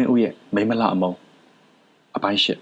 တင်ဦးရဲ့မိမလာအမုံအပိုင်းရှစ်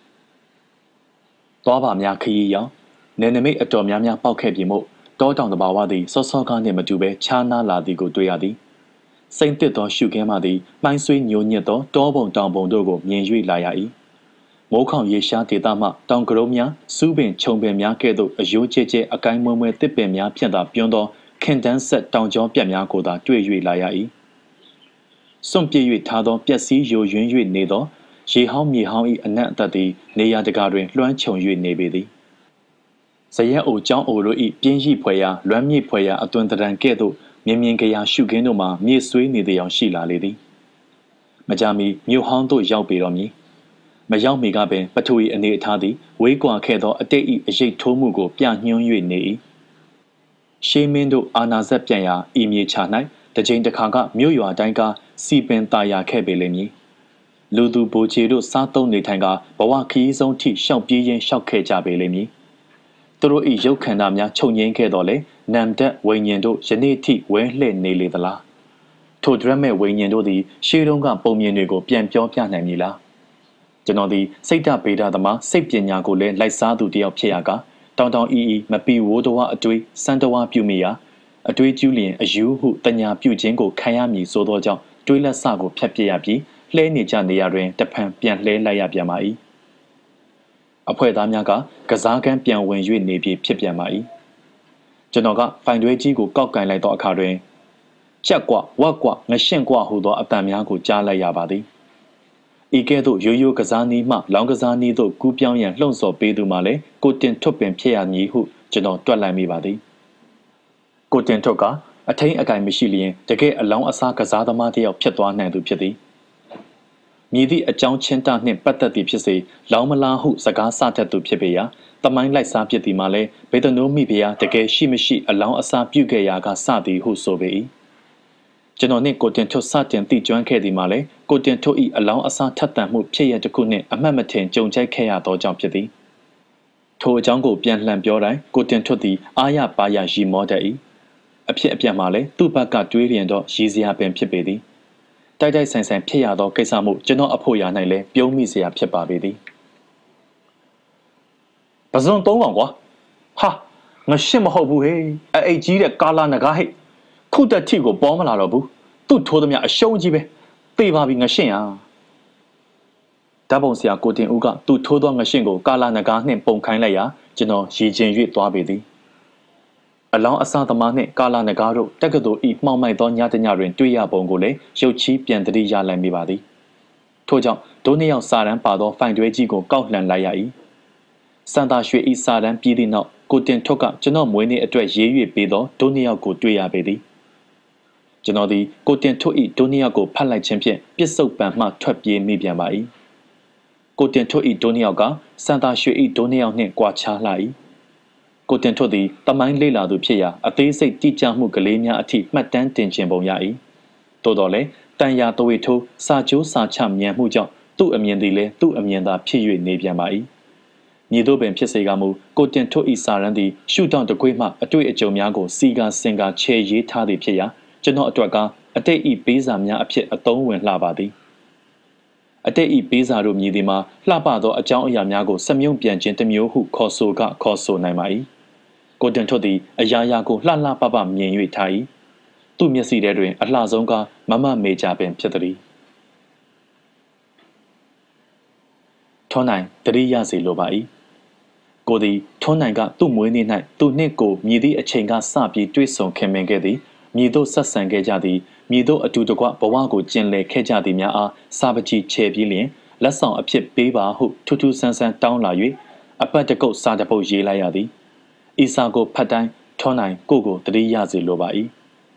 သွားပါများခရီးရောက်နယ်နိမိတ်အတော်များများပေါက်ခဲ့ပြီမို့တောတောင်တဘာဝသည်စောစောကားနှင့်မတူဘဲခြားနားလာသည်ကိုတွေ့ရသည်စိမ့်တစ်သောရှုခင်းမှသည်မှိုင်းဆွေးညိုညစ်သောတောပုံတောင်ပုံတို့ကိုမြင်၍လာရ၏မိုးခေါင်ရေရှားဒေသမှတောင်ကရုံးများစူးပင်ခြုံပင်များကဲ့သို့အယိုးကျဲကျဲအကိုင်းမွဲမွဲတစ်ပင်များဖြင့်သာပြုံးသောခင်တန်းဆက်တောင်ကျောပြတ်များကိုသာတွေ့၍လာရ၏စွန့်ပြေး၍ထားသောပျက်စီးယိုယွင်း၍နေသောရေဟောင်းမြေဟောင်း၏အနက်အသက်သည်နေရာတကာတွင်လွှမ်းခြုံ၍နေပေသည်ဇရက်အိုကျောင်းအိုတို့၏ပြင်းရှိဖွယ်ရာလွမ်းမြေဖွယ်ရာအသွင်တရံကဲ့သို့မြင်မြင်ကြရာရှုခင်းတို့မှာမြေဆွေးနေသည်အောင်ရှိလာလေသည်မကြမီမြို့ဟောင်းသို့ရောက်ပေတော်မူမရောက်မီကပင်ပထဝီအနေအထားသည်ဝေးကွာခဲ့သောအတိတ်၏အရေးထိုးမှုကိုပြညွှန်း၍နေ၏ရှေးမင်းတို့အာနာဇက်ပြန်ရာဤမြေချ၌တစ်ချိန်တစ်ခါကမြို့ရွာတိုင်းကစီပင်ตายာခဲ့ပေလိမ့်မည်လူသူဘိုချေတို့စားသုံးနေထိုင်ကဘဝခရီးဆုံးထိရှောက်ပြေးရင်းရှောက်ခဲ့ကြပေလိမ့်မည်သူတို့၏ရုပ်ခန္ဓာများချုပ်ငိမ့်ခဲ့တော်လေနမ်တက်ဝိညာဉ်တို့ယနေ့ထိဝဲလှည့်နေလေသလားထိုဒရက်မဲ့ဝိညာဉ်တို့သည်ရှေးတုန်းကပုံမြင်တွေကိုပြန်ပြောပြနိုင်မည်လားကျွန်တော်သည်စိတ်ဓာတ်ဗေဒသမားစိတ်ပညာကိုလည်းလိုက်စားသူတယောက်ဖြစ်ရကာတောင်တောင်အီမပီဝိုးတဝအတွေးစံတဝပြုမိရာအတွေးကျူးလျင်အယူဟုတညာပြုခြင်းကိုခံရမည်ဆိုသောကြောင့်တွေးလက်စကိုဖြတ်ပြရပြီးလှဲနေကြနေရာတွင်တဖန်ပြန်လှဲလိုက်ရပြန်ပါ၏အဖွဲ့သားများကစားကမ်းပြန်ဝင်၍နေပြီးဖြစ်ပြန်ပါ၏ကျွန်တော်ကဖိုင်တွဲကြီးကိုကောက်ကင်လိုက်သောအခါတွင်ချက်ကွဝက်ကွငရှင့်ကွဟူသောအတန်များကိုကြားလိုက်ရပါသည်ဤကဲ့သို့ရိုးရိုးကစားနည်းမှလောင်းကစားနည်းသို့ကူးပြောင်းရန်လှုံ့ဆော်ပေးသူမှလည်းကိုတင်ထွတ်ပင်ဖြစ်ရမည်ဟုကျွန်တော်တွက်လိုက်မိပါသည်ကိုတင်ထွတ်ကအထိန်အကင်မရှိလျင်တကယ်အလောင်းအစားကစားသမားတစ်ယောက်ဖြစ်သွားနိုင်သူဖြစ်သည်မြည်သည့်အကြောင်းချင်းတနှင့်ပတ်သက်သည်ဖြစ်စေလောင်းမလားဟုစကားဆတတ်သူဖြစ်ပေရာတမိုင်းလိုက်စားဖြစ်သည်မှာလည်းဘေတနိုးမိဖုရားတကယ်ရှိမရှိအလောင်းအစားပြုခဲ့ရာကစသည်ဟုဆိုပေ၏ကျွန်တော်နှင့်ကိုတင်ထွတ်စတင်သိကျွမ်းခဲ့သည်မှာလည်းကိုတင်ထွတ်၏အလောင်းအစားထက်သန်မှုဖြစ်ရတစ်ခုနှင့်အမှတ်မထင်ကြုံကြိုက်ခဲ့ရသောကြောင့်ဖြစ်သည်ထိုအကြောင်းကိုပြန်လှန်ပြောတိုင်းကိုတင်ထွတ်သည်အာရပါရရီမောတတ်၏အဖြစ်အပျက်မှာလည်းသူ့ဘက်ကတွေးရင်တော့ရည်စရာပင်ဖြစ်ပေသည်တိုက်တိုက်ဆိုင်ဆိုင်ဖြစ်ရသောကိစ္စမှုကျွန်တော်အဖို့ရာ၌လည်းပြုံးမိစရာဖြစ်ပါပေသည်ပဇွန်3ကောင်ကွာဟာငါရှစ်မဟုတ်ဘူးဟေးအိတ်ကြီးတဲ့ကာလာနဂါဟိတ်ခုတက်ထိကိုပေါ်မလာတော့ဘူးသူ့ထိုးသမျှအရှုံးကြီးပဲသေပါပြီငါရှင့်ဟာဓာတ်ပုံဆရာကိုတင်ဦးကသူ့ထိုးသောငါရှင့်ကိုကာလာနဂါနှင့်ပုံခိုင်းလိုက်ရာကျွန်တော်ရည်ကျင်၍သွားပေသည်အလောင်းအစားသမားနှင့်ကာလာနဂါတို့တက္ကသိုလ်ဤမှောင်မိုက်သောညတညတွင်တွေ့ရပုံကိုလည်းရုပ်ချီးပြန်တတိရလိုက်မိပါသည်ထို့ကြောင့်ဒိုးနှစ်ယောက်စာတန်းပါသောဖိုင်တွဲကြီးကိုကောက်လှန်လိုက်ရ၏စန္ဒာရွှေဤစာတန်းပြီးသည့်နောက်ကိုတင်ထွတ်ကကျွန်တော်မွေးနေ့အတွက်ရေး၍ပေးသောဒိုးနှစ်ယောက်ကိုတွေ့ရပေသည်ကျွန်တော်သည်ကိုတင်ထွတ်ဤဒိုးနှစ်ယောက်ကိုဖတ်လိုက်ခြင်းဖြင့်ပြစ်စုံပံမှထွက်ပြေးမိပြန်ပါ၏ကိုတင်ထွတ်ဤဒိုးနှစ်ယောက်ကစန္ဒာရွှေဤဒိုးနှစ်ယောက်နှင့်ကွာခြားလာ၏ကိုတင်ထွတ်သည်တမိုင်းလေးလာသူဖြစ်ရာအသေးစိတ်တိကျမှုကလေးများအထိမှတ်တမ်းတင်ခြင်းပုံရ၏သို့တော်လည်းတန်ရာတဝေထိုးစာကျိုးစာချမြန်မှုကြောင့်သူ့အမြင်သည်လည်းသူ့အမြင်သာဖြစ်၍နေပြန်ပါ၏ညီတို့ပင်ဖြစ်စေကမူကိုတင်ထွတ်ဤစာရန်သည်ရှုထောင့်တကွေးမှအတွေ့အကြုံများကိုစီကာစင်ကာချဲရေးထားသည်ဖြစ်ရာကျွန်တော်အတွက်ကအတိတ်ဤပေးစာများအဖြစ်အသုံးဝင်လှပါသည်အတိတ်ဤပေးစာတို့မြည်သည်မှာလှပသောအကြောင်းအရာများကိုစမြုံပြန်ခြင်းတစ်မျိုးဟုခေါ်ဆိုနိုင်ပါ၏ကိုတင်ထွတ်သည်အရာရာကိုလှလှပပမြင်၍ထား၏သူ့မျက်စိထဲတွင်အလှဆုံးကမမမေကြပင်ဖြစ်သည်ထွန်းနိုင်တတိယစီလိုပါ၏ကိုသည်ထွန်းနိုင်ကသူ့မွေးနေ့၌သူနှင့်ကိုမြည်သည့်အချိန်ကစပြီးတွေ့ဆုံခင်မင်ခဲ့သည်မြည်တို့ဆက်ဆံခဲ့ကြသည်မြည်တို့အတူတကွဘဝကိုကျင်လည်ခဲ့ကြသည်များအားစာပကြီးချေပြီးလျင်လက်ဆောင်အဖြစ်ပေးပါဟုထူးထူးဆန်းဆန်းတောင်းလာ၍အပတ်တကုတ်စာတပုတ်ရေးလိုက်ရသည်ဤစာကိုဖတ်တိုင်းထွန်းနိုင်ကိုတတိယစီလိုပါ၏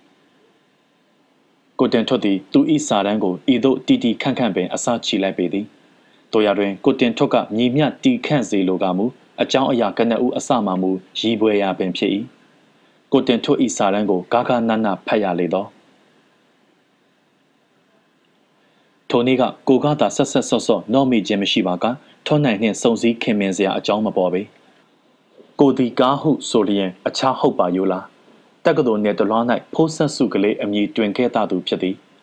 ကိုတင်ထွတ်သည်သူဤစာတန်းကိုဤသို့တီတီခန့်ခန့်ပင်အစားချီလိုက်ပေသည်တို့ရတွင်ကိုတင်ထွတ်ကညီမျှတီခန့်စေလိုကမူအကြောင်းအရာကနဦးအစမှမူရီပွဲရာပင်ဖြစ်၏ကိုတင်ထွတ်ဤစာတန်းကိုဂါဂနနဖတ်ရလေသောထိုနေ့ကကိုကသာဆက်ဆက်ဆော့ဆော့နော့မိခြင်းမရှိပါကထွန်းနိုင်နှင့်စုံစည်းခင်မင်စရာအကြောင်းမပေါ်ပေကိုဒီကားဟုဆိုလျင်အခြားဟုတ်ပါယိုလားတက္ကသိုလ်နယ်တလွား၌ဖိုးဆက်စုကလေးအမည်တွင်ခဲ့သူဖြစ်သည်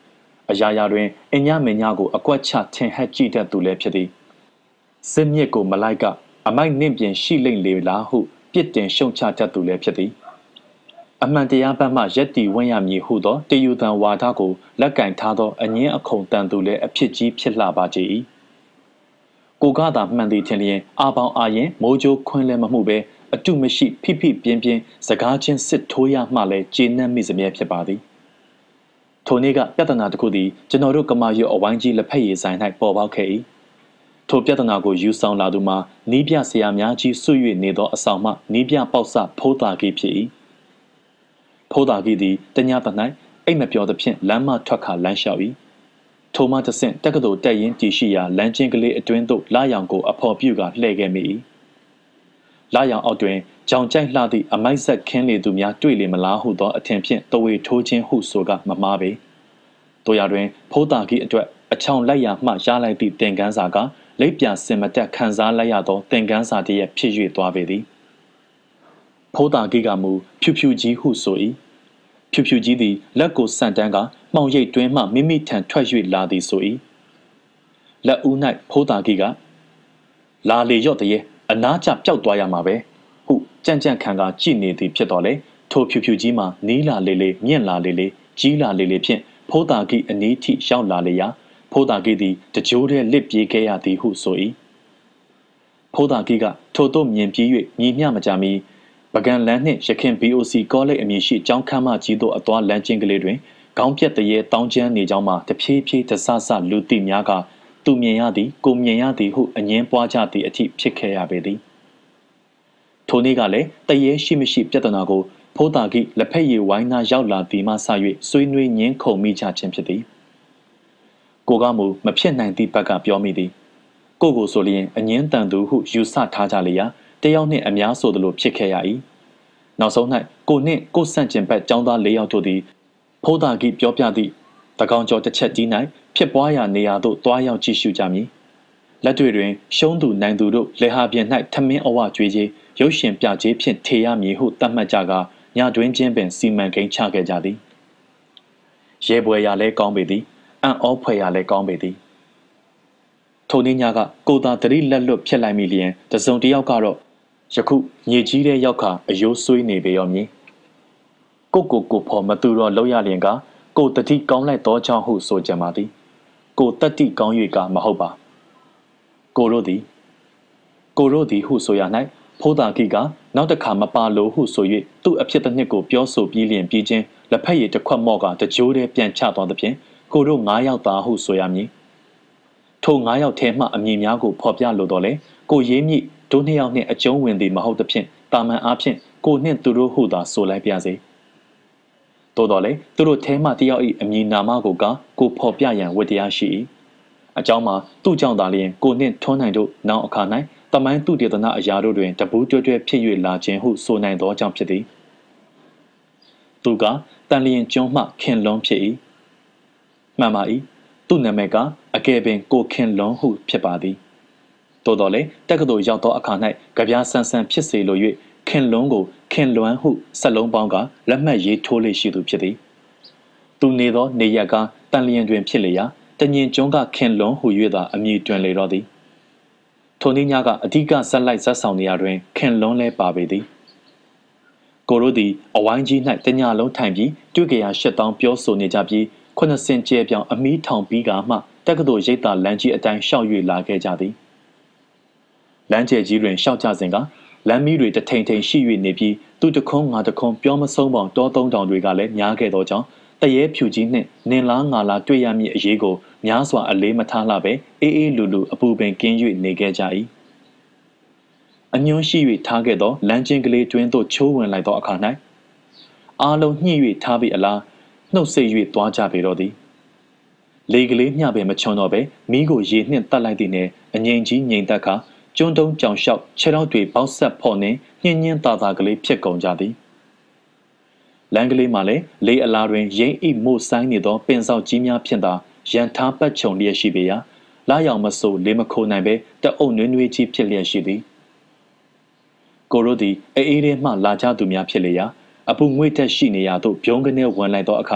အရာရာတွင်အညမညာကိုအကွက်ချထင်ဟပ်ကြည့်တတ်သူလည်းဖြစ်သည်စစ်မြစ်ကိုမလိုက်ကအမိုက်နှင့်ပြင်ရှိလိမ့်လေလားဟုပြစ်တင်ရှုံချတတ်သူလည်းဖြစ်သည်အမှန်တရားဘက်မှရက်တီဝင့်ရမည်ဟုသောတယူတန်ဝါဒကိုလက်ကင်ထားသောအငင်းအခုန်တန်သူလည်းအဖြစ်ကြီးဖြစ်လှပါကြ၏ကိုကသာမှန်သည်ထင်လျင်အာပေါင်အာရင်မိုးကြိုးခွင်းလည်းမမှုပဲအတုမရှိဖိဖိပြင်းပြင်းစကားချင်းစစ်ထိုးရမှလည်းကျေနပ်မိစမြဲဖြစ်ပါသည်ထိုနေ့ကပြဿနာတစ်ခုသည်ကျွန်တော်တို့ကမာရွတ်အဝိုင်းကြီးလက်ဖက်ရည်ဆိုင်၌ပေါ်ပေါက်ခဲ့၏ထိုပြဿနာကိုယူဆောင်လာသူမှာနီးပြဆရာများကြီးဆွ၍နေသောအဆောင်မှနီးပြပေါက်စဖိုးတာကြီးဖြစ်၏ဖိုးတာကြီးသည်တညတ၌အိတ်မပြောသဖြင့်လမ်းမထွက်ခါလမ်းလျှောက်၏ထိုမှတဆင့်တက္ကသိုလ်တက်ရင်တည်ရှိရာလမ်းချင်းကလေးအတွင်းသို့လာရောင်ကိုအဖော်ပြုကလှည့်ခဲ့မိ၏လာရောင်အောက်တွင်ကြောင်ကြိုက်လှသည့်အမိုက်ဆက်ခင်းလေသူများတွေ့လေမလားဟုသောအထင်ဖြင့်တဝေထိုးခြင်းဟုဆိုကမမှားပေတို့ရတွင်ဖိုးတာကြီးအတွက်အချောင်လိုက်ရမှရလိုက်သည့်သင်ခန်းစာကလိပ်ပြစင်မတက်ခန်းစားလိုက်ရသောသင်ခန်းစာတည်းဖြစ်၍သွားပေသည်ဖိုးတာကြီးကမူဖြူဖြူကြီးဟုဆို၏ဖြူဖြူကြီးသည်လက်ကိုဆန့်တန်းကမှောင်ရိပ်တွင်းမှမိမိထံထွက်၍လာသည်ဆို၏လက်ဦး၌ဖိုးတာကြီးကလာလေရော့တည်းအနားကျပျောက်သွားရမှာပဲဟုကြံ့ကြံ့ခံကကြည်နေသည်ဖြစ်တော်လေထိုဖြူဖြူကြီးမှနီးလာလေလေမြင့်လာလေလေကြီးလာလေလေဖြင့်ဖိုးတာကြီးအနီးထိရောက်လာလေရာဖိုးတာကြီးသည်တကြိုးတည်းလစ်ပြေးခဲ့ရသည်ဟုဆို၏ဖိုးတာကြီးကထိုတို့မြင်ပြေး၍မြည်မျှမကြမီပကံလန်းနှင့်ရခင် BOC ကောလိပ်အမည်ရှိကျောင်းခမ်းမကြီးသို့အသွားလမ်းချင်းကလေးတွင်ခေါင်းပြက်တရေတောင်းကျမ်းနေကြောင်းမှတဖြည်းဖြည်းတဆဆလူသိများကသူမြင်ရသည်ကိုမြင်ရသည်ဟုအငင်းပွားကြသည့်အထိဖြစ်ခဲ့ရပေသည်ထိုနေ့ကလည်းတရေရှိမရှိပြဿနာကိုဖိုးတာကြီးလက်ဖက်ရည်ဝိုင်းသားရောက်လာသည်မှစ၍ဆွေးနွေးညင်းခုန်မိကြခြင်းဖြစ်သည်ကိုကမူမဖြစ်နိုင်သည့်ဘက်ကပြောမိသည်ကိုဆိုလျင်အငင်းတန်သူဟုယူဆထားကြလေရာတယောက်နှင့်အများဆိုသလိုဖြစ်ခဲ့ရ၏နောက်ဆုံး၌ကိုနှင့်ကိုဆန့်ကျင်ဘက်ចောင်းသား၄ယောက်တို့သည်ဖိုးတာကြီးပြောပြသည့်တကောင်ကျော်တစ်ချက်ကြီး၌ဖြစ်ပွားရာနေရာသို့တွားရောက်ကြည့်ရှုကြမည်လက်တွေတွင်ရှုံးသူနိုင်သူတို့လေဟာပြင်၌ထမင်းအဝကျွေးခြင်းရုပ်ရှင်ပြခြင်းဖြင့်ထေရမည်ဟုသတ်မှတ်ကြကညတွင်ချင်းပင်စီမံကိန်းချခဲ့ကြသည်ရဲပွဲရလဲကောင်းပေသည်အံ့ဩဖွယ်ရလဲကောင်းပေသည်ထိုနေ့ညကကိုသာတတိလက်လွတ်ဖြစ်လိုက်မိလျင်တစုံတစ်ယောက်ကတော့ယခုညစ်ကြီးတဲ့ရောက်ခါအယိုးဆွေးနေပေရောမည်ကိုဖော်မသူတော့လောက်ရလျင်ကကိုတတိကောင်းလိုက်သောကြောင့်ဟုဆိုကြပါသည်ကိုတတိကောင်း၍ကမဟုတ်ပါကိုတို့သည်ဟုဆိုရ၌ဖိုးတာကြီးကနောက်တစ်ခါမပါလို့ဟုဆို၍သူ့အဖြစ်တစ်နှစ်ကိုပြောဆိုပြီးလျင်ပြီးချင်းလက်ဖက်ရည်တစ်ခွက်မော့ကတကြိုးတည်းပြန်ချသွားသဖြင့်ကိုတို့9ယောက်သားဟုဆိုရမည်ထို9ယောက်ထဲမှအမည်များကိုဖော်ပြလိုတော့လေကိုရေးမြစ်တို့2ယောက်နှင့်အကျုံးဝင်သည်မဟုတ်သဖြင့်တာမန်အားဖြင့်ကိုနှင့်သူတို့ဟုသာဆိုလိုက်ပါစေတိုးတော်လေသူတို့ထဲမှတယောက်၏အမည်နာမကိုကိုဖော်ပြရန်ဝတ္တရားရှိ၏အကြောင်းမှာသူ့ကြောင့်သာလျှင်ကိုနှင့်ထွန်းနိုင်တို့နောက်အခါ၌တမိုင်းသူတေသနာအရာတို့တွင်တပူးတွဲတွဲဖြစ်၍လာခြင်းဟုဆိုနိုင်သောကြောင့်ဖြစ်သည်သူကတန်လျင်ကျွန်းမှခင်လွန်းဖြစ်၏မှန်ပါ၏သူ့နာမည်ကအကယ်ပင်ကိုခင်လွန်းဟုဖြစ်ပါသည်တိုးတော်လေတက္ကသိုလ်ရောက်သောအခါ၌ကြပြားဆန်းဆန်းဖြစ်စေလို၍ခင်လွန်းကိုခင်လွန်းဟုစက်လုံးပေါင်းကလက်မှတ်ရေးထိုးလေးရှိသူဖြစ်သည်သူနေသောနေရက်ကတန်လျင်တွင်ဖြစ်လေရာတညင်ကျွန်းကခင်လွန်းဟု၍သာအမည်တွင်လေတော့သည်ထိုနေ့ညကအဓိကဇက်လိုက်ဇက်ဆောင်နေရာတွင်ခင်လွန်းလဲပါပေသည်ကိုတို့သည်အဝိုင်းကြီး၌တညလုံးထိုင်ပြီးတွေ့ကြရာ8000ပြောဆိုနေကြပြီး90ကျဲပြောင်အမီးထောင်ပြီးကမှတက္ကသိုလ်ရိပ်သာလမ်းကြီးအတိုင်းရှောက်၍လာခဲ့ကြသည်လမ်းကျဲကြီးတွင်ရှောက်ကြစဉ်ကလမ်းမီးတွေတထိန်ထိန်ရှိ၍နေပြီးသူတခွန်းငါတခွန်းပြောမဆုံးပေါင်တော3000တွေကလည်းများခဲ့သောကြောင့်တရေဖြူကြီးနှင့်နင်လားငါလားတွေ့ရမည့်အရေးကိုများစွာအလေးမထားလှပဲအေးလူလူအပူပင်ကင်း၍နေခဲ့ကြ၏အညွှန်းရှိ၍ထားခဲ့သောလမ်းချင်းကလေးတွင်သို့ချိုးဝင်လိုက်သောအခါ၌အားလုံးညှိ၍ထားပြီးအလားနှုတ်ဆက်၍သွားကြပေတော့သည်လေကလေးမျှပင်မချွန်တော့ပဲမိကိုရေနှင့်တတ်လိုက်သည်နှင့်အငိမ့်ကြီးငိမ့်သက်ခါကျွန်းတုံးကြောင်လျှောက်ခြေထောက်တွေပေါက်ဆက်ဖော့နှင့်ညှင်းညင်းသာသာကလေးဖြစ်ကုန်ကြသည်လမ်းကလေးမှလည်းလေအလားတွင်ရိမ့်ဤမို့ဆိုင်နေသောပင်ဆောက်ကြီးများဖြင့်သာရန်ထားပတ်ချုံလျက်ရှိပေရာလာရောင်မဆိုးလေမခိုနိုင်ပဲတအုပ်နွေးနွေးကြီးဖြစ်လျက်ရှိသည်ကိုရိုသည်အေးထဲမှလာကြသူများဖြစ်လေရာအပူငွေ့တက်ရှိနေရာသို့ပြုံးကနေဝင်လိုက်သောအခါ၌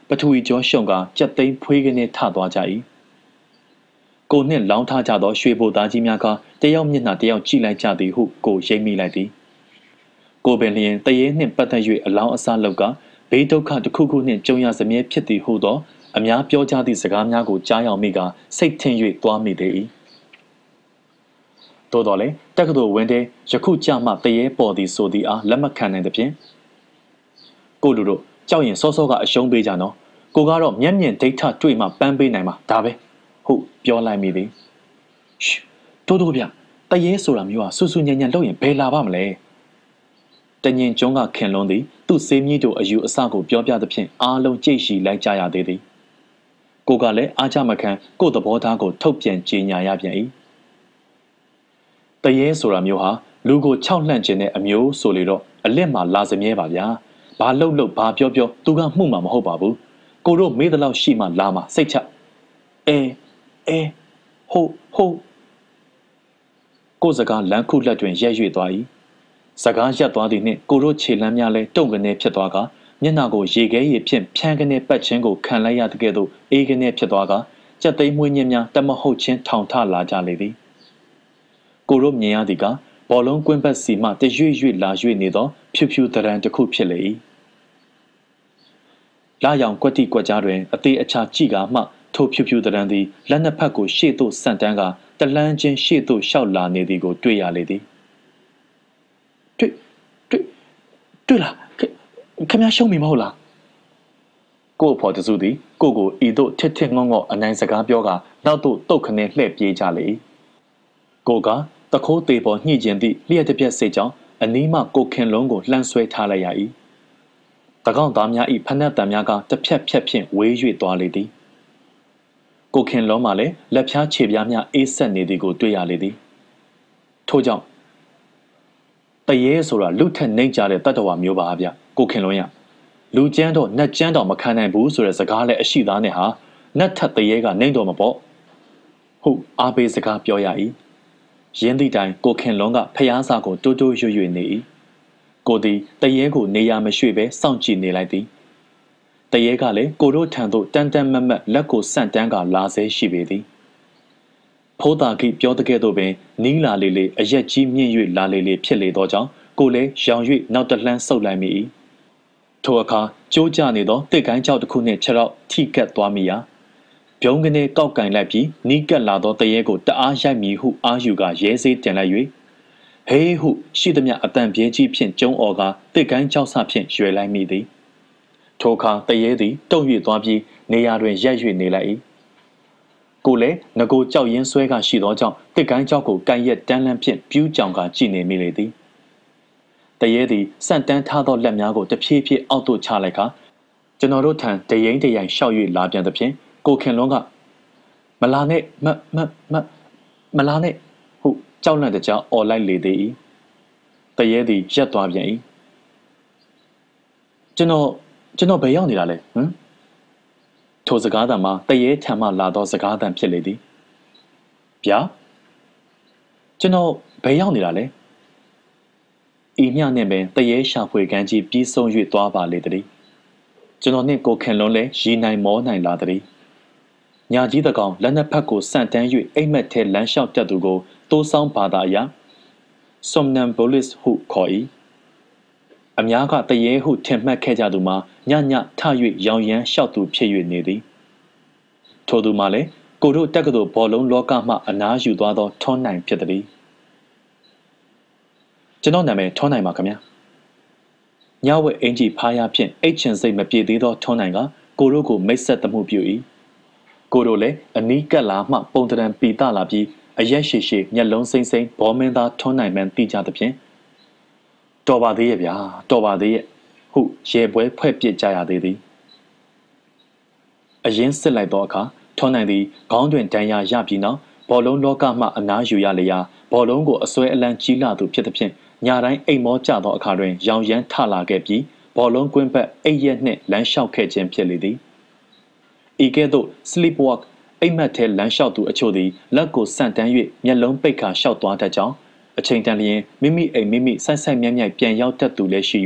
ပထဝီကျော်ရှုံကကြက်သိမ်းဖွေးကနေထသွားကြ၏ကိုနှင့်လောင်းထားကြသောရွှေဘိုသားကြီးများကတယောက်မျက်နှာတယောက်ကြည့်လိုက်ကြသည်ဟုကိုရိပ်မိလိုက်သည်ကိုပင်လျင်တရေနှင့်ပတ်သက်၍အလောင်းအစားလောက်ကဘေးဒုက္ခတစ်ခုခုနှင့်ကြုံရစမြဲဖြစ်သည်ဟုသောအများပြောကြသည့်စကားများကိုကြားရောက်မိကစိတ်ထင်၍သွားမိသေး၏သို့တော်လည်းတက္ကသိုလ်ဝင်းထဲယခုကြမှတရေပေါ်သည်ဆိုသည်အားလက်မခံနိုင်သဖြင့်ကိုလူတို့ကြောက်ရင်စောစောကအရှုံးပေးကြနော်ကိုကတော့မျက်မြင်ဒိဋ္ဌတွေ့မှပန်းပေးနိုင်မှာဒါပဲဟုတ်ပြောလိုက်မိသည်တိုးတိုးဗျတရေဆိုတာမျိုးဟာဆူဆူညံ့ညံ့လုပ်ရင်ဘယ်လာပါမလဲတညင်ကျုံးကခင်လွန်းသည်သူ့စေးမြင့်တို့အယူအဆကိုပြောပြသဖြင့်အားလုံးကြိတ်ရှိလိုက်ကြရသေးသည်ကိုကလည်းအားချမခံကို့သဘောထားကိုထုတ်ပြန်ကြေညာရပြန်၏တရေဆိုတာမျိုးဟာလူကိုခြောက်လှန့်ခြင်းတဲ့အမျိုးဆိုလေတော့အလက်မှာလာစမြဲပါဗျာဘာလှုပ်ဘာပြောသူကမှုမှာမဟုတ်ပါဘူးကိုတို့မေးသလောက်ရှိမှလာမှာစိတ်ချဟိုကိုစကားလမ်းခုလက်တွင်ရက်ရွေ့သွား၏စကားရက်သွားသည်နှင့်ကိုတို့ခြေလမ်းများလဲတုံကနေဖြစ်သွားကမျက်နှာကိုရေခဲရေဖြင့်ဖြန်းကနေပတ်ခြင်းကိုခံလိုက်ရတဲ့ကဲ့သို့အေးကနေဖြစ်သွားကကြက်သိမ်းမွေးညင်းများတမဟုတ်ချင်းထောင်ထလာကြလေသည်ကိုတို့မြင်ရသည်ကဘောလုံးကွင်းပတ်စီမှတရွေ့ရွေ့လာရွေ့နေသောဖြူဖြူတရံတစ်ခုဖြစ်လေ၏လာရောင်ကွက်တိကွက်ကြားတွင်အသေးအချာကြည့်ကာမှထိုဖြူဖြူတရံသည်လက်နှစ်ဖက်ကိုရှေ့သို့ဆန့်တန်းကတလန်းချင်းရှေ့သို့ရှောက်လာနေသည်ကိုတွေ့ရလေသည်တွေ့လားခင်ဗျားရှုံးပြီမဟုတ်လားကို့ဖော်တစုသည်ကိုကိုဤသို့ထစ်ငေါအနိုင်စကားပြောကနောက်သို့တုတ်ခနဲ့လှည့်ပြေးကြလေကိုကတခိုးသေးပေါ်ညှိကျင်သည့်လျှက်တစ်ပြက်စိတ်ကြောင့်အနီးမှကိုခင်လုံးကိုလှမ်းဆွဲထားလိုက်ရ၏တကောင်းသားများ၏ဖနှက်တံများကတစ်ဖြက်ဖြက်ဖြင့်ဝေး၍သွားလေသည်ကိုခင်လုံးမှလည်းလက်ဖြားခြေပြားများအေးဆက်နေသည်ကိုတွေ့ရလေသည်ထို့ကြောင့်တရေဆိုတာလူထက်နှိမ့်ကြတဲ့တတ္တဝါမျိုးပါဗျကိုခင်လုံးရလူကျန်းတော့နတ်ကျန်းတော့မခံနိုင်ဘူးဆိုတဲ့စကားလည်းအရှိသားနဲ့ဟာနတ်ထက်တရေကနှိမ့်တော့မပေါ့ဟုတ်အားပေးစကားပြောရ၏ရင်းသည့်တိုင်ကိုခင်လုံးကဖျားစာကိုတိုးတိုးရွရွနေ၏ကိုသည်တရေကိုနေရာမရွှေ့ပဲစောင့်ကြည့်နေလိုက်သည်တရေကလည်းကိုတို့ထံသို့တန်းတန်းမတ်မတ်လက်ကိုဆန့်တန်းကလာဆဲရှိပေသည်ဖိုးတာခိပြောတဲ့ကဲ့သို့ပင်နီးလာလေလေအရက်ကြီးမြင့်၍လာလေလေဖြစ်လေသောကြောင့်ကိုလည်းရောင်၍နောက်တလှမ်းဆုပ်လိုက်မိ၏ထိုအခါကျိုးကျနေသောတစ်ကိုင်းကြောက်တစ်ခုနှင့်ခြေထောက်ထိကပ်သွားမိရာပြုံးကနေကောက်ကင်လိုက်ပြီးနီးကပ်လာသောတရေကိုတအားရိုက်မိဟုအာယူကရဲစေးတင်လိုက်၍ဟေးဟုရှိသမျှအတန်ပြင်းကြီးဖြင့်ကျုံအော်ကတစ်ကိုင်းကြောက်ဆဖြင့်ရွယ်လိုက်မိသည်ထိုအခါတရေသည်တုံ့၍သွားပြီးနေရာတွင်ရက်၍နေလိုက်၏ကိုလည်းငကိုကြောက်ရင်းဆွဲကရှိသောကြောင့်တစ်ကိုင်းကြောက်ကိုကန်ရက်တန်းလန်းဖြင့်ပြူးကြောင်ကကြည့်နေမိလေသည်တရေသည်စန့်တန်းထားသောလက်များကိုတဖြည်းဖြည်းအောက်သို့ချလိုက်ကာကျွန်တော်တို့ထံတရိန်တရိုင်ရှောက်၍လာပြန်သဖြင့်ကိုခင်လွန်းကမလာနဲ့မလာနဲ့ဟုကြောက်လန့်တကြောင်အော်လိုက်လေသည်တရေသည်ရက်သွားပြန်၏ကျွန်တော်ဘယ်ရောက်နေတာလဲဟမ်ထိုစကားသံမှာတရေထံမှလာသောစကားသံဖြစ်လေသည်ဗျာကျွန်တော်ဘယ်ရောက်နေတာလဲဤမျှနှင့်ပင်တရေရှာဖွေကန်းကြီးပြီးဆုံး၍သွားပါလေသည်ကျွန်တော်နှင့်ကိုခင်လွန်းလည်းရီနိုင်မောနိုင်လာသည်ညာကြီးတကောင်လက်နှစ်ဖက်ကိုဆန့်တန်း၍အိမ်မက်ထဲလမ်းလျှောက်တက်သူကိုတိုးဆောင်ဘာသာအရ somnambulist ဟုခေါ်၏အများကတရေဟုထင်မှတ်ခဲ့ကြသူမှာညထ၍ရောင်ရမ်းလျှောက်သူဖြစ်၍နေသည်ထိုသူမှလည်းကိုတို့တက္ကသိုလ်ဘောလုံးလောကမှအနားယူသွားသောထွန်းနိုင်ဖြစ်သည်ကျွန်တော်နာမည်ထွန်းနိုင်ပါခင်ဗျာညဝက်အင်ကြီးဖားရဖြင့်အိတ်ချင်စိတ်မပြေသေးသောထွန်းနိုင်ကကိုတို့ကိုမိတ်ဆက်သမှုပြု၏ကိုတို့လည်းအနီးကပ်လာမှပုံတရံပီတလာပြီးအရက်ရှိရှိမျက်လုံးစိမ့်စိမ့်ဘောမင်းသားထွန်းနိုင်မှန်သိကြသဖြင့်တော်ပါသေးရဲ့ဗျာတော်ပါသေးရဲ့ဟုရေပွဲဖွဲ့ပစ်ကြရသေးသည်အရင်စစ်လိုက်သောအခါထွန်းနိုင်သည်ခေါင်းတွင်ဒဏ်ရာရပြီးနောက်ဘောလုံးလောကမှအနားယူရလျာဘောလုံးကိုအစွဲအလန်းကြီးလာသူဖြစ်သဖြင့်ညတိုင်းအိမ်မောကျသောအခါတွင်ရောင်ရမ်းထလာခဲ့ပြီးဘောလုံးကွင်းဘက်အိပ်ရက်နှင့်လမ်းလျှောက်ခဲ့ခြင်းဖြစ်လေသည်ဤကဲ့သို့ sleepwalk အိမ်မက်ထဲလမ်းလျှောက်သူအချို့သည်လက်ကိုဆန့်တန်း၍မျက်လုံးပိတ်ခါလျှောက်သွားတတ်ကြောင်းအချိန်တန်လျင်မိမိအိမ်မိမိဆိုက်ဆိုက်မြိုက်မြိုက်ပြန်ရောက်တတ်သူလည်းရှိ၍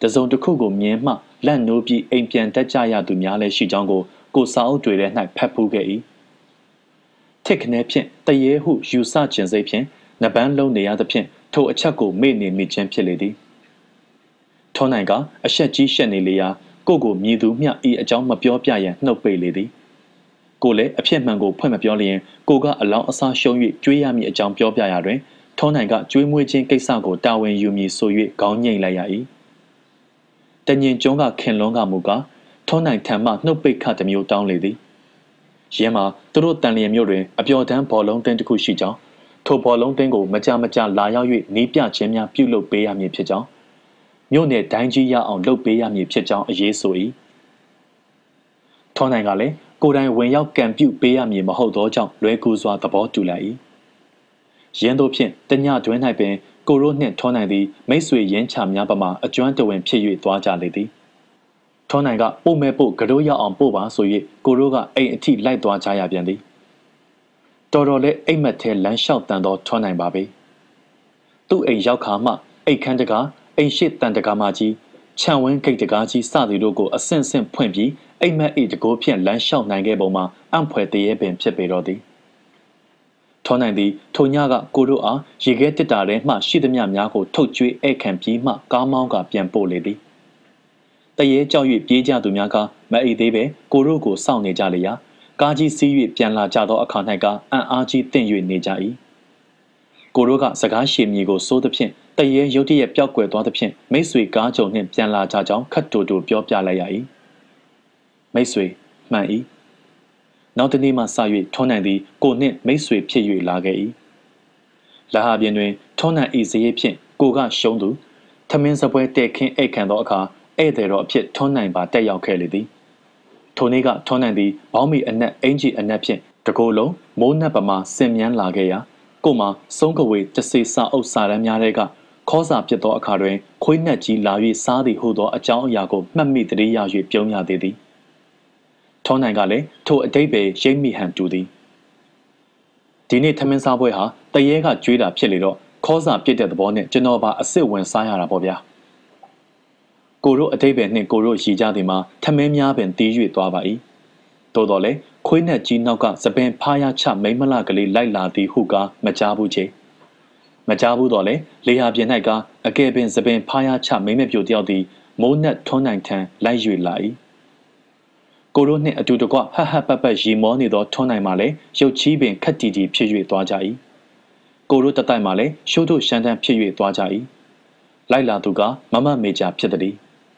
တစုံတစ်ခုကိုမြင်မှလက်နိုးပြီးအိမ်ပြန်တက်ကြရသူများလည်းရှိကြောင်းကိုစာအုပ်တွေထဲ၌ဖတ်ဖူးခဲ့၏ထစ်ခနဲဖြင့်တရေဟုယူဆခြင်းစိတ်ဖြင့်နပန်းလုံးနေရသဖြင့်ထိုအချက်ကိုမေ့နေမိခြင်းဖြစ်လေသည်ထောနိုင်ကအရှက်ကြီးရှက်နေလေရာကိုမြည်သူမျှဤအကြောင်းမပြောပြရန်နှုတ်ပိတ်လေသည်ကိုလည်းအဖြစ်မှန်ကိုဖွင့်မပြောလျင်ကိုကအလောင်းအစားရှုံး၍ကျွေးရမည်အကြောင်းပြောပြရာတွင်ထောနိုင်ကကျွေးမွေးခြင်းကိစ္စကိုတာဝန်ယူမည်ဆို၍ခေါင်းငိမ့်လိုက်ရ၏တညင်ကျုံးကခင်လွန်းကမူကားထောနိုင်ထံမှနှုတ်ပိတ်ခတစ်မျိုးတောင်းလေသည်ရင်းမှာသူတို့တန်လျင်မြို့တွင်အပျော်တန်းဘောလုံးတင်းတစ်ခုရှိကြောင်းထိုဘောလုံးတင်းကိုမကြလာရောက်၍နီးပြခြင်းများပြုလုပ်ပေးရမည်ဖြစ်ကြောင်းမြို့နယ်ဒိုင်းကြီးရအောင်လုပ်ပေးရမည်ဖြစ်ကြောင်းအရေးဆို၏ထောနိုင်ကလည်းကိုယ်တိုင်ဝင်ရောက်ကံပြုပေးရမည်မဟုတ်သောကြောင့်လွဲကူးစွာသဘောတူလိုက်၏ရင်းတို့ဖြင့်တညတွင်၌ပင်ကိုရိုးနှင့်ထောနိုင်သည်မိတ်ဆွေရင်းချများပမာအကျွမ်းတဝင်ဖြစ်၍သွားကြလေသည်ထောနိုင်ကပို့မဲ့ပို့ကတို့ရောက်အောင်ပို့ပါဆို၍ကိုရိုးကအိမ်အထိလိုက်သွားကြရပြန်သည်တော်တော်လေးအိမ်မက်ထဲလမ်းလျှောက်တန်သောထောနိုင်ပါပဲသူ့အိမ်ရောက်ခါမှအိတ်ခမ်းတကားအိမ်ရှိတန်တကားမကြီးခြံဝင်းဂိတ်တကားကြီးစသည်တို့ကိုအဆင့်ဆင့်ဖွင့်ပြီးအိမ်မက်၏တကိုးဖြင့်လမ်းလျှောက်နိုင်ခဲ့ပုံမှာအံ့ဖွယ်တရေပင်ဖြစ်ပေတော့သည်ထောနိုင်သည်ထိုညကကိုတို့အားရေခဲတစ်တာထဲမှရှိသမျှများကိုထုတ်ကျွေးဧကန်ပြီးမှကားမောင်းကပြန်ပို့လေသည်တရေကြောက်၍ပြေးကြသူများကမအိတ်သေးပဲကိုတို့ကိုစောင့်နေကြလေရာကားကြီးစီး၍ပြန်လာကြသောအခါ၌ကအံ့အားကြီးတင့်၍နေကြ၏ကိုတို့ကစကားရှည်မြေကိုစိုးသဖြင့်တရေရုတ်တရက်ပျောက်ကွယ်သွားသဖြင့်မိတ်ဆွေကားကြုံနှင့်ပြန်လာကြကြောင်းခတ်တူတူပြောပြလိုက်ရ၏မိတ်ဆွေမှန်၏နောက်တနေ့မှစ၍ထွန်းနိုင်သည်ကိုနှင့်မိတ်ဆွေဖြစ်၍လာခဲ့၏လာဟာပြင်တွင်ထွန်းနိုင်၏ဇရေးဖြင့်ကိုကရှုံးသူထမင်းစပွဲတဲ့ခင်းအိတ်ခံသောအခါဧည့်သည်တော်အဖြစ်ထွန်းနိုင်ပါတက်ရောက်ခဲ့လေသည်ထိုနေ့ကထွန်းနိုင်သည်ဘောင်းမီအနက်အင်ကြီးအနက်ဖြင့်တကိုယ်လုံးမိုးနှက်ပမာဆင်မြန်းလာခဲ့ရာကိုမှစုံးကဝေတစေစာအုပ်စာတမ်းများတဲ့ကခေါ်စာဖြစ်သောအခါတွင်ခွေးနှက်ကြီးလာ၍စားသည်ဟုသောအကြောင်းအရာကိုမှတ်မိတည်းရ၍ပြုံးရသေးသည်ထောနိုင်ကလည်းထိုအတိတ်ပဲရိပ်မိဟန်တူသည်ဒီနေ့ထမင်းစားပွဲဟာတရေကကျွေးတာဖြစ်လေတော့ခေါ်စာပြစ်တဲ့သဘောနဲ့ကျွန်တော်ပါအစ်စ်ဝင်စားရတာပေါ့ဗျာကိုတို့အတိတ်ပဲနှင့်ကိုတို့ရည်ကြသည်မှာထမင်းများပင်တီး၍သွားပါ၏သို့တော်လည်းခွေးနှက်ကြီးနောက်ကသပင်ဖားရချမိမလကလေးလိုက်လာသည်ဟုကားမကြားဘူးချေမကြားဘူးတော့လေလေဟာပြင်၌ကအကယ်ပင်သပင်ဖားရချမိမပြိုတယောက်သည်မိုးနှက်ထွန်းနိုင်ထံလိုက်၍လာ၏ကိုတို့နှင့်အတူတကွဟဟပပရီမောနေသောထွန်းနိုင်မှလည်းရုပ်ချီးပင်ခက်တီတီဖြစ်၍သွားကြ၏ကိုတို့တတိုက်မှလည်းရှိုးတို့ရှမ်းတန်းဖြစ်၍သွားကြ၏လိုက်လာသူကမမမေဂျာဖြစ်သည်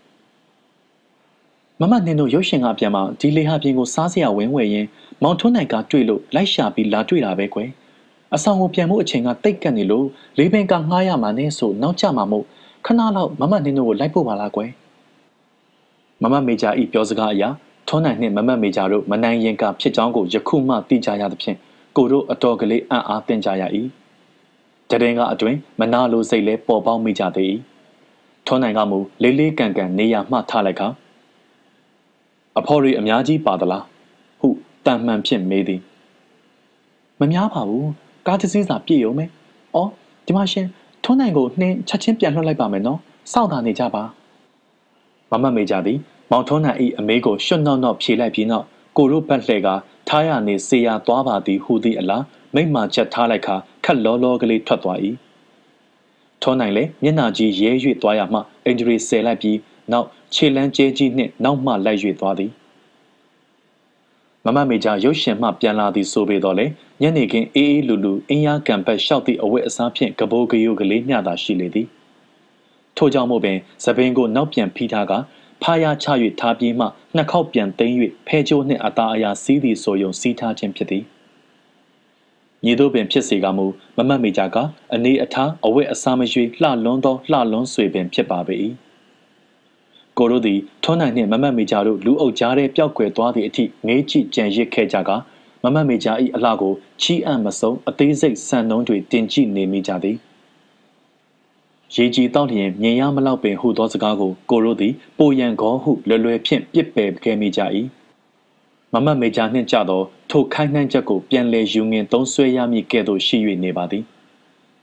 မမနင်တို့ရုပ်ရှင်ကအပြန်မှာဒီလေဟာပြင်ကိုစားစရာဝင်းဝယ်ရင်မောင်ထွန်းနိုင်ကတွေ့လို့လိုက်ရှာပြီးလာတွေ့တာပဲကွယ်အဆောင်ကိုပြန်မှုအချိန်ကတိတ်ကပ်နေလို့လေးပင်ကငှားရမှာနဲ့ဆိုနောက်ကျမှာမို့ခဏလောက်မမနင်တို့ကိုလိုက်ဖို့ပါလားကွယ်မမမေဂျာဤပြောစကားအရာထွန်းနိုင်နှင့်မမမေဂျာတို့မနိုင်ရင်ကဖြစ်ကြောင်းကိုယခုမှသိကြရသဖြင့်ကိုတို့အတော်ကလေးအံ့အားသင့်ကြရ၏တရင်ကအတွင်မနာလိုစိတ်လဲပေါ်ပေါက်မိကြသေး၏ထွန်းနိုင်ကမူလေးလေးကန်ကန်နေရမှထားလိုက်ခါအဖော်ရီအများကြီးပါသလားဟုတန်မှန်ဖြင့်မေးသည်မများပါဘူးကားတစ်စီးစာပြည့်ရုံပဲအော်ဒီမှာရှင်ထွန်းနိုင်ကိုနှင်းချက်ချင်းပြန်လွှတ်လိုက်ပါမယ်နော်စောင့်တာနေကြပါမမမေဂျာသည်မောင်ထွန်းနိုင်၏အမေးကိုရွှွတ်နောက်ဖြေလိုက်ပြီးနောက်ကိုတို့ဘက်လှဲကထားရနေစေရသွားပါသည်ဟူသည့်အလားမိမ့်မာချက်ထားလိုက်ခါခက်လောလောကလေးထွက်သွား၏ထွန်းနိုင်လည်းမျက်နှာကြီးရဲ၍သွားရမှအင်ဂျရီဆယ်လိုက်ပြီးနောက်ခြေလန်းကျဲကြီးနှင့်နောက်မှလိုက်၍သွားသည်မမမေဂျာရုပ်ရှင်မှပြန်လာသည်ဆိုပေတော့လေညနေခင်းအေးအေးလူလူအင်းရကံပတ်လျှောက်သည့်အဝတ်အစားဖြင့်ကပိုးကယိုကလေးမျှသာရှိလေသည်ထို့ကြောင့်မို့ပင်သပင်ကိုနောက်ပြန်ဖိထားကဖားရချ၍ထားပြီးမှနှစ်ခေါက်ပြန်သိမ်း၍ဖဲကျိုးနှင့်အသားအရာစီးသည်ဆိုယုံစီးထားခြင်းဖြစ်သည်ညီတို့ပင်ဖြစ်စေကမူမမမေဂျာကအနေအထားအဝတ်အစားမရွေလှလွန်းသောလှလွန်းဆွေပင်ဖြစ်ပါပေ၏ကိုတို့သည်ထွန်းနိုင်နှင့်မမမေဂျာတို့လူအုပ်ကြားထဲပျောက်ကွယ်သွားသည့်အထိငေးကြည့်ကြံရစ်ခဲ့ကြကမမမေဂျာ၏အလှကိုချီးအံ့မဆုံးအသေးစိတ်စံနှုန်းတွေတင်ကြည့်နေမိကြသည်ရေကြီးတောက်လျင်မြင်ရမလောက်ပင်ဟူသောစကားကိုကိုတို့သည်ပိုရန်ကောဟုလွယ်ဖြင့်ပြစ်ပယ်ခဲ့မိကြ၏မမမေဂျာနှင့်ကြသောထိုခိုင်းနှံ့ချက်ကိုပြန်လည်ယူငင်သုံးဆွဲရမည်ကဲ့သို့ရှိ၍နေပါသည်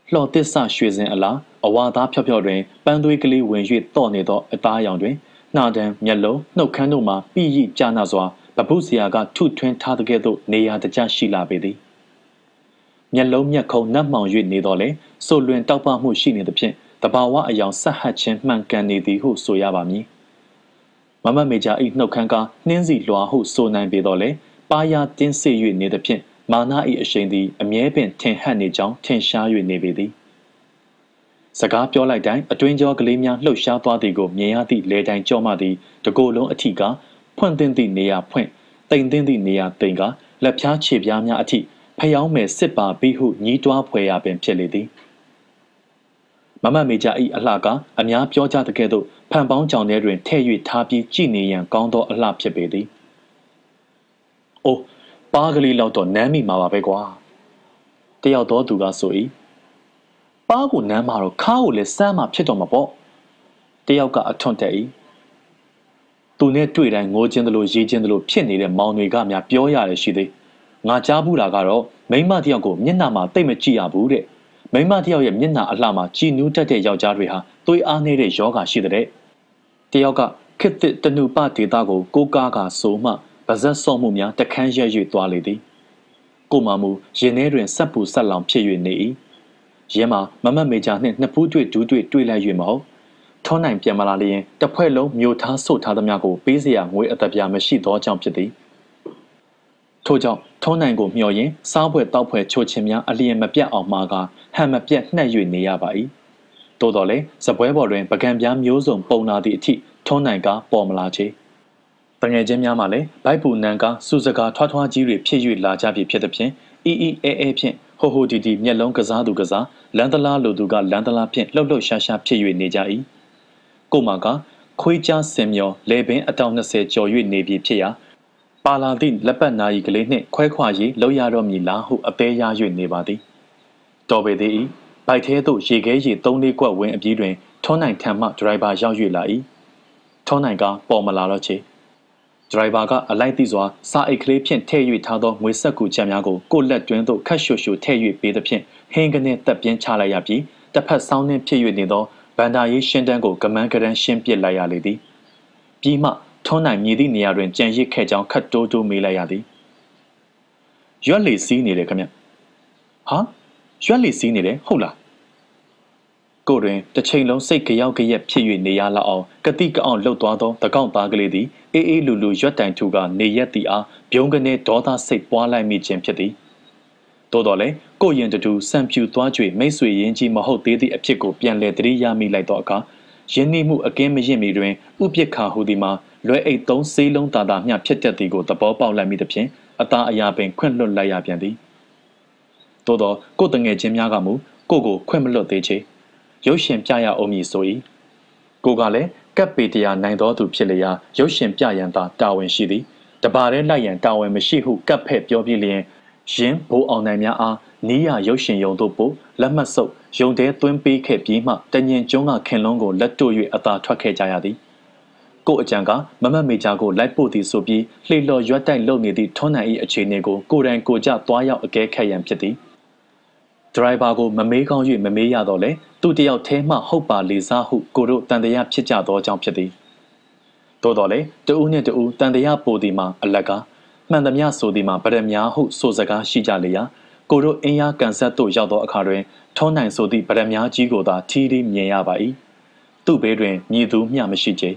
လှော်သစ္စာရွှေစင်အလားအဝါသားဖြော့ဖြော့တွင်ပန်းသွေးကလေးဝင်၍တော့နေသောအသားရောင်တွင်နှာတံမျက်လုံးနှုတ်ခမ်းတို့မှပြည့်ရည်ကြာနာစွာပပုစရာကထုထွင်းထားတဲ့ကဲ့သို့နေရာတကျရှိလာပေသည်မျက်လုံးမျက်ခုံးနတ်မှောင်၍နေတော့လေဆိုလွင်တောက်ပမှုရှိနေသဖြင့်တဘာဝအယောင်ဆက်ဟတ်ခြင်းမှန်ကန်နေသည်ဟုဆိုရပါမည်မမမေဂျာ၏နှုတ်ခမ်းကနှင်းစီလွှာဟုဆိုနိုင်ပေတော့လေပါရတင်းစေ၍နေသဖြင့်မာန၏အရှိန်သည်အမြဲပင်ထင်ဟပ်နေကြောင်းထင်ရှား၍နေပေသည်စကားပြောလိုက်တိုင်းအတွင်းကျောကလေးများလှုပ်ရှားသွားသည်ကိုမြင်ရသည့်လေတိုင်ကြောမှသည်တကိုယ်လုံးအထိကဖွင့်သင့်သည့်နေရာဖွင့်တိမ်သင့်သည့်နေရာတိမ်ကလက်ဖြားခြေပြားများအထိဖျောင်းမယ်စစ်ပါပြီးဟုညီးတွားဖွယ်ရာပင်ဖြစ်လေသည်မမမေဂျာ၏အလှကအများပြောကြတဲ့ကဲ့သို့ဖန်ပေါင်းကြောင်ထဲတွင်ထဲ့၍ထားပြီးကြည်နေရန်ကောင်းသောအလှဖြစ်ပေသည်။အိုးပါးကလေးလောက်တော့နမ်းမိမှာပါပဲကွာ။တယောက်သောသူကဆို၏ပါးကိုနမ်းမှာတော့ခါးကိုလည်းစမ်းမှာဖြစ်တော့မှာပေါ့။တယောက်ကအထွန့်တက်၏။သူနဲ့တွေ့တိုင်းငိုခြင်းသလိုရေးခြင်းသလိုဖြစ်နေတဲ့မောင်တွေကများပြောရတယ်ရှိသေး။ငါကြားဘူးတာကတော့မိန်းမတယောက်ကိုမျက်နှာမှာတိတ်မကြည့်ရဘူးတဲ့။မိန်းမတယောက်ရဲ့မျက်နှာအလှမှာကြည်နူးတတ်တဲ့ယောက်ျားတွေဟာသွေးအားနေတဲ့ယောဂါရှိတဲ့။တယောက်ကခစ်တစ်တနုပဒေတာကိုကိုကားကဆိုမှဗဇက်စော့မှုများတခန်းရက်၍သွားလေသည်ကိုမမူရင်ထဲတွင်ဆက်ပူဆက်လောင်ဖြစ်၍နေ၏ရဲမှာမမမေဂျာနှင့်နှစ်ဖူးတွေ့ဒူးတွေ့လိုက်၍မဟုတ်ထောနိုင်ပြန်မလာလျင်တစ်ဖွဲ့လုံးမျိုးထားဆုတ်ထားသမျှကိုပေးเสียငွေအသက်ပြားမရှိသောကြောင့်ဖြစ်သည်ထို့ကြောင့်ထောနိုင်ကိုမျှော်ရင်စားပွဲတောက်ဖွဲချိုချင်းများအလျင်မပြတ်အောင်မှာကဟန်မပြတ်နှက်၍နေရပါ၏သို့တော်လည်းစပွဲပေါ်တွင်ပကံပြားမျိုးစုံပုံနာသည့်အထိထောနိုင်ကပေါ်မလာချေတငယ်ချင်းများမှလည်းဘိုက်ပူနန်ကစူစကာထွားထွားကြီးတွေဖြစ်၍လာကြပြီဖြစ်သည်ဖြင့်အီအဲဖြင့်ဟိုဒီဒီမျက်လုံးကစားသူကစားလန်တလားလိုသူကလန်တလားဖြင့်လှုပ်ရှားရှားဖြစ်၍နေကြ၏ကိုမကခွေးကြားစင်မျောလေပင်အတောင်20ကျော်၍နေပြီဖြစ်ရာပါလာသည့်လက်ပတ်နာရီကလေးနှင့်ခွဲခွာရေးလောက်ရတော့မည်လားဟုအသေးရ၍နေပါသည်တော်ပေသည်ဘိုက်သေးသို့ရေခဲရေ3-4ကွက်ဝင်းအပြီးတွင်ထောနိုင်ထံမှဒရိုင်ဘာရောက်၍လာ၏ထောနိုင်ကပေါ်မလာတော့ချေဒရိုင်ဘာကအလိုက်သည့်စွာစာအိတ်ကလေးဖြင့်ထည့်၍ထားသောငွေဆက်ကူချက်များကိုကိုလက်တွင်းသို့ခတ်ရှုရှုထည့်၍ပေးသဖြင့်ဟင်းကနေတက်ပြင်းချလိုက်ရပြီးတစ်ဖက်ဆောင်းနှင်းဖြစ်၍နေသောဗန္ဒာရေးရှင်းတန်းကိုကမန်းကရန်ရှင်းပစ်လိုက်ရလေသည်ပြီးမှထွန်းနိုင်မြည်သည့်နေရာတွင်ကြံရစ်ခဲ့ကြောင်းခတ်တိုးတိုးမေးလိုက်ရသည်ရွက်လီစီးနေတယ်ခင်ဗျဟာရွက်လီစီးနေတယ်ဟုတ်လားကိုတွင်တစ်ချိန်လုံးစိတ်ကြောက်ကြရက်ဖြစ်၍နေရလောက်အောင်ကတိကအောင်လှုပ်သွားသောတကောက်သားကလေးသည်အေးလူလူရွက်တိုင်ထူကနေရက်သည်အားပြုံးကနေဒေါသစိတ်ပွားလိုက်မိခြင်းဖြစ်သည်သို့တော်လည်းကိုရင်တူစံပြူသွားကြွေမိတ်ဆွေရင်းကြီးမဟုတ်သေးသည့်အဖြစ်ကိုပြန်လည်သတိရမိလိုက်သောအခါယင်းနှိမှုအကင်းမရင်မီတွင်ဥပိ္ပခာဟူသည်မှာလွယ်အိတ်သုံးစေးလုံးတာတာမျှဖြစ်တတ်သည်ကိုသဘောပေါက်လိုက်မိသဖြင့်အသာအရာပင်ခွင့်လွတ်လိုက်ရပြန်သည်သို့သောကိုတငယ်ချင်းများကမူကိုခွင့်မလွတ်သေးချေရုပ်ရှင်ပြရအောင်မည်ဆို၏ကိုကလည်းကပ်ပေတရားနိုင်တော်သူဖြစ်လျာရုပ်ရှင်ပြရန်သာတာဝန်ရှိသည်တပါးတည်းလိုက်ရန်တာဝန်မရှိဟုကပ်ဖဲ့ပြောပြလျင်ယင်းဘိုးအောင်နိုင်များအားနီးရရုပ်ရှင်ယုံတို့ပို့လက်မှတ်ဆုပ်ယုံတဲသွင်းပေးခဲ့ပြီးမှတညင်ကျွန်းကခင်လုံးကိုလက်တို့၍အသာထွက်ခဲ့ကြရသည်ကိုအကြံကမမမေဂျာကိုလိုက်ပို့သည်ဆိုပြီးလှေလော်ရွက်တိုက်လုံနေသည့်ထွန်းနိုင်၏အခြေအနေကိုကိုယ်တိုင်ကိုကြသွားရောက်အကဲခတ်ရန်ဖြစ်သည်ဒရိုင်ဘာကိုမမေးကောင်း၍မမေးရတော့လေသူတယောက်ထဲမှဟုတ်ပါလေစားဟုကိုတို့တန်တရားဖြစ်ကြသောကြောင့်ဖြစ်သည်သို့တော်လေတဦးနှင့်တဦးတန်တရားပိုသည်မှာအလကားမှန်သမျှဆိုသည်မှာဗရမ ्या ဟုဆိုစကားရှိကြလေရာကိုတို့အင်းယားကန်ဆက်သို့ရောက်သောအခါတွင်ထောနိုင်ဆိုသည့်ဗရမ ्या ကြီးကိုသာထီးထီးမြင်ရပါ၏သူ့ဘေးတွင်မြည်သူမျှမရှိကြ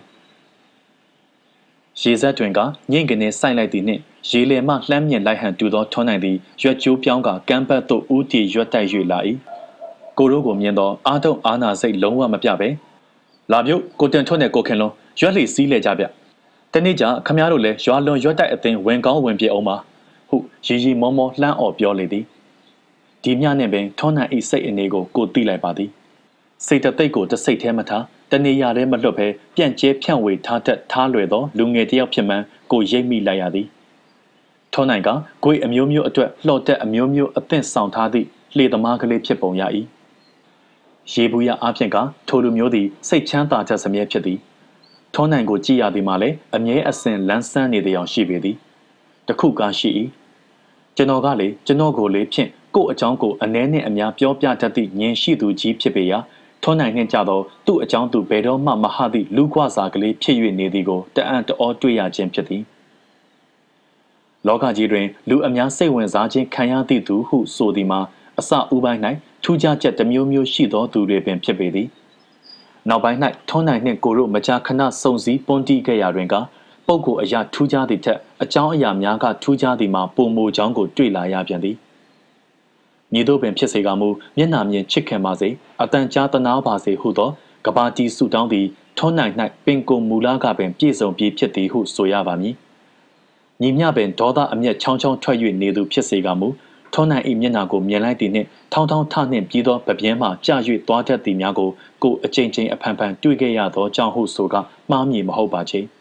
ရေစက်တွင်ကညင်ကနေစိုက်လိုက်သည်နှင့်ရေလေမှလှမ်းမြင်လိုက်ဟန်တူသောထွန်းနိုင်သည်ရွက်ကျိုးပြောင်းကကမ်းဘတ်သို့ဦးတည်ရွက်တိုက်၍လာ၏ကိုတို့ကိုမြင်သောအာထုံအာနာစိတ်လုံးဝမပြပဲလာမျိုးကိုတင်ထွန်းနဲ့ကိုခင်လုံးရွက်လီစီးလေကြဗျတနေ့ကျခမားတို့လည်းရွာလွန်ရွက်တိုက်အသိဝင်ကောင်းဝင်ပြေအောင်ပါဟုရီမောမောလှမ်းအော်ပြောလေသည်ဒီညနဲ့ပင်ထွန်းနိုင်၏စိတ်အနေကိုသိလိုက်ပါသည်စိတ်တသိက်ကိုတစိတ်ထဲမထားတနေရာထဲမလွတ်ဘဲပြန့်ကျဲဖြန့်ဝေထားတတ်ထားလွယ်သောလူငယ်တယောက်ဖြစ်မှန်းကိုရိပ်မိလိုက်ရသည်ထွန်းနိုင်ကဂွေအမျိုးမျိုးအတွက်လှော်တက်အမျိုးမျိုးအသင့်ဆောင်ထားသည့်လှေသမားကလေးဖြစ်ပုံရ၏ရေဘူးရအားဖြင့်ကထိုလူမျိုးသည်စိတ်ချမ်းသာတတ်စမြဲဖြစ်သည်ထွန်းနိုင်ကိုကြည်ရသည်မှာလည်းအမြဲအစဉ်လန်းဆန်းနေသည်အောင်ရှိပေသည်တခုကားရှိ၏ကျွန်တော်ကလေကျွန်တော်ကိုလေဖြင့်ကို့အကြောင်းကိုအနေနဲ့အများပြောပြတတ်သည့်ဉာဏ်ရှိသူကြီးဖြစ်ပေရာထွန်းနိုင်နှင့်ကြသောသူ့အကြောင်းသူဘယ်တော့မှမဟသည့်လူကွာစာကလေးဖြစ်၍နေသည်ကိုတအံ့တအောတွေ့ရခြင်းဖြစ်သည်လောကကြီးတွင်လူအများစိတ်ဝင်စားခြင်းခံရသည့်သူဟုဆိုသည်မှာအစဦးပိုင်း၌ထူးခြားချက်တစ်မျိုးမျိုးရှိသောသူတွေပင်ဖြစ်ပေသည်နောက်ပိုင်း၌ထွန်းနိုင်နှင့်ကိုတို့မကြာခဏစုံစည်းပွန်တီးခဲ့ရာတွင်ကပုဂ္ဂိုလ်အရာထူးခြားသည့်ထက်အကြောင်းအရာများကထူးခြားသည်မှာပုံမူကြောင်းကိုတွေ့လာရပြန်သည်မည်သို့ပင်ဖြစ်စေကမူမျက်နှာမြင်ချစ်ခင်ပါစေအတန်ကြားတနာပါစေဟုသောကဘာတီဆုတောင်းသည်ထွန်းနိုင်၌ပင်ကိုမူလာကပင်ပြည့်စုံပြီးဖြစ်သည်ဟုဆိုရပါမည်ညီမျှပင်ဒေါသအမျက်ချောင်းချောင်းထွက်၍နေသူဖြစ်စေကမူထွန်းနိုင်၏မျက်နှာကိုမြင်လိုက်သည်နှင့်ထောင်းထောင်းထနှင့်ပြီးသောပပြင်းမှကြာ၍သွားတတ်သည်များကိုအချိန်ချင်းအဖန်ဖန်တွေ့ခဲ့ရသောကြောင့်ဟုဆိုကမှားမည်မဟုတ်ပါချေ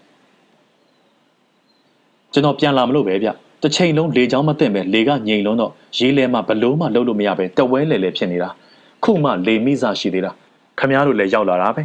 ကျွန်တော်ပြန်လာမလို့ပဲဗျတစ်ချိန်လုံးလေချောင်းမသိမ့်ပဲလေကငြိမ်လုံးတော့ရေးလဲမှဘလို့မှလှုပ်လို့မရပဲတဝဲလဲလဲဖြစ်နေတာခုမှလေမိစားရှိသေးတာခမားတို့လည်းရောက်လာတာပဲ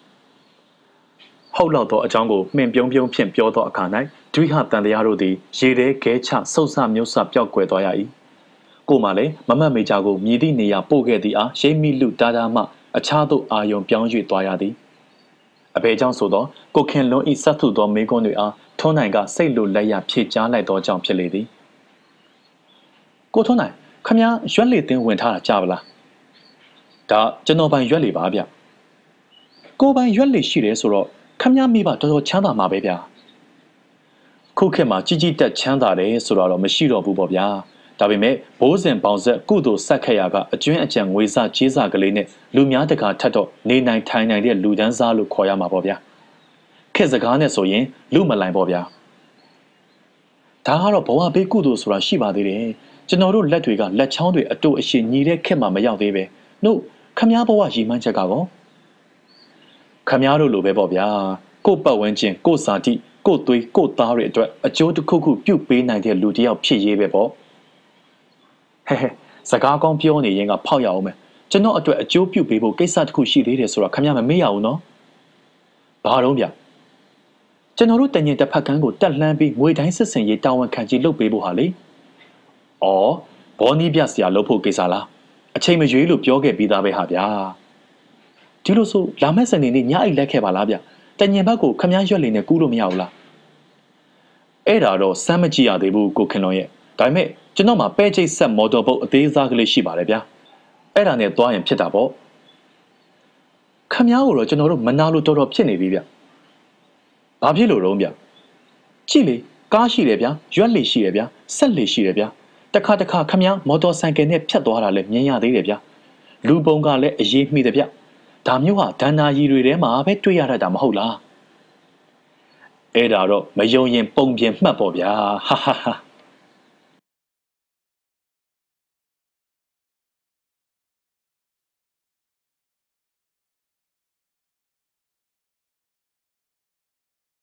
ဟုတ်လောက်သောအကြောင်းကိုမှင်ပြုံးဖြင့်ပြောသောအခါ၌ဒွိဟတန်တရားတို့သည်ရေထဲခဲချဆုတ်ဆမျိုးဆပျောက်ကွယ်သွားရ၏ကိုမှလည်းမမတ်မေချာကိုမြည်သည့်နေရာပို့ခဲ့သည်အားရိမ့်မိလူတာတာမှအခြားသို့အာယုံပြောင်း၍သွားရသည်အဘယ်ကြောင့်ဆိုသောကိုခင်လွန်ဤဆက်ထုသောမိကွန်းတွေအားထွန်းနိုင်ကစိတ်လိုလက်ရဖြည့်ချလိုက်သောကြောင့်ဖြစ်လေသည်ကိုထွန်းနိုင်ခမည်းရွက်လေတင်းဝင်ထားတာကြားပါလားဒါကျွန်တော်ပိုင်ရွက်လေပါဗျကိုပိုင်ရွက်လေရှိတယ်ဆိုတော့ခမည်းမိဘတော်တော်ချမ်းသာမှာပဲဗျခုခေတ်မှာကြီးကြီးတက်ချမ်းသာတယ်ဆိုတော့မရှိတော့ဘူးပေါ့ဗျာဒါပေမဲ့ဘိုးစဉ်ပေါင်ဆက်ကုသိုလ်ဆက်ခဲ့ရကအကျွင်းအကြံငွေစားကြေးစားကလေးနဲ့လူများတကာထက်တော့နေနိုင်ထိုင်နိုင်တဲ့လူဒန်းစားလို့ခေါ်ရမှာပေါ့ဗျာခက်စကားနဲ့ဆိုရင်လူမလိုက်ပေါ့ဗျာဒါကတော့ဘဝဘေးကုသိုလ်ဆိုတာရှိပါသေးတယ်ကျွန်တော်တို့လက်တွေကလက်ချောင်းတွေအတူအရှိညီတဲ့ခက်မှမရောက်သေးပဲနှုတ်ခမားဘဝရည်မှန်းချက်ကောခမားတို့လိုပဲပေါ့ဗျာကိုပတ်ဝန်းကျင်ကိုစာတိကိုသွေးကိုသားတွေအတွက်အကျိုးတစ်ခုခုပြုတ်ပေးနိုင်တဲ့လူတစ်ယောက်ဖြစ်ရေးပဲပေါ့ဟဲစကားကောင်းပြောနေရင်ကဖောက်ရအောင်မယ်ကျွန်တော်အတွက်အကျိုးပြုပေးဖို့ကိစ္စတစ်ခုရှိသေးတယ်ဆိုတော့ခင်ဗျားမမေ့ရဘူးနော်ဘာတော့ဗျကျွန်တော်တို့တညင်တစ်ဖက်ကန်းကိုတက်လှမ်းပြီးငွေတိုင်းစစ်စင်ရေးတာဝန်ခံကြီးလုပ်ပေးဖို့ဟာလေအော်ဘောနီးပြဆရာလုပ်ဖို့ကိစ္စလားအချိန်မရွေးလို့ပြောခဲ့ပြီးသားပဲဟာဗျာဒီလိုဆိုလာမယ့်စနေနေ့ညအိတ်လက်ခဲ့ပါလားဗျတညင်ဘက်ကိုခင်ဗျားရွက်လေနဲ့ကူးလို့မရဘူးလားအဲ့ဒါတော့စမ်းမကြည့်ရသေးဘူးကိုခင်လွန်ရဲ့ဒါပေမဲ့ကျွန်တော်မှာပဲချိတ်ဆက်မော်တော်ဘုတ်အသေးစားကလေးရှိပါတယ်ဗျာအဲ့ဒါနဲ့သွားရင်ဖြစ်တာပေါ့ခမ ्या ကိုတော့ကျွန်တော်တို့မနာလို့တော်တော်ဖြစ်နေပြီဗျဘာဖြစ်လို့တော့ဗျကြည့်လေကားရှိတယ်ဗျာရွက်လေရှိတယ်ဗျာဆက်လေရှိတယ်ဗျာတခါခမ ्या မော်တော်ဆိုင်ကယ်နဲ့ဖြတ်သွားတာလည်းမြင်ရသေးတယ်ဗျာလူပုံကလည်းအေးမိတယ်ဗျဒါမျိုးဟာဒဏ္ဍာရီတွေထဲမှာပဲတွေ့ရတတ်တာမဟုတ်လားအဲ့ဒါတော့မယုံရင်ပုံပြင်မှတ်ပေါ့ဗျာဟာ